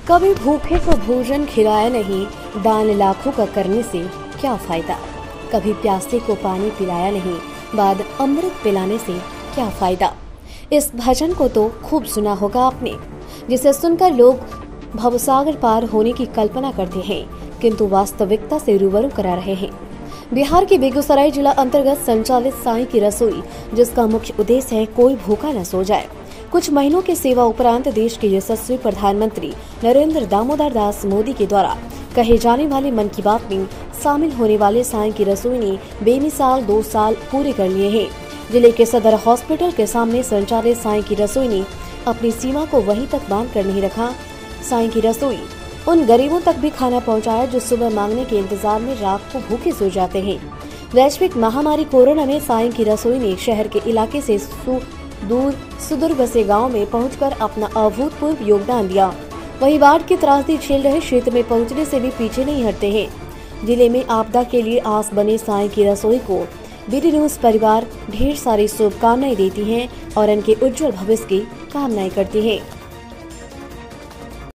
कभी भूखे को भोजन खिलाया नहीं, दान लाखों का करने से क्या फायदा। कभी प्यासे को पानी पिलाया नहीं, बाद अमृत पिलाने से क्या फायदा। इस भजन को तो खूब सुना होगा आपने, जिसे सुनकर लोग भवसागर पार होने की कल्पना करते हैं, किंतु वास्तविकता से रूबरू करा रहे हैं। बिहार के बेगूसराय जिला अंतर्गत संचालित साईं की रसोई, जिसका मुख्य उद्देश्य है कोई भूखा न सो जाए। कुछ महीनों की सेवा उपरांत देश के यशस्वी प्रधानमंत्री नरेंद्र दामोदर दास मोदी के द्वारा कहे जाने वाले मन की बात में शामिल होने वाले साईं की रसोई ने बेमिसाल 2 साल पूरे कर लिए हैं। जिले के सदर हॉस्पिटल के सामने संचालित साईं की रसोई ने अपनी सीमा को वहीं तक बांध कर नहीं रखा। साईं की रसोई उन गरीबों तक भी खाना पहुंचाया जो सुबह मांगने के इंतजार में रात को भूखे सो जाते हैं। वैश्विक महामारी कोरोना में साईं की रसोई ने शहर के इलाके से सुदूर बसे गांव में पहुंचकर अपना अभूतपूर्व योगदान दिया। वहीं बाढ़ की त्रासदी झेल रहे क्षेत्र में पहुंचने से भी पीछे नहीं हटते हैं। जिले में आपदा के लिए आस बने साईं की रसोई को बीडी न्यूज परिवार ढेर सारी शुभकामनाएं देती हैं और इनके उज्जवल भविष्य की कामनाएं करती है।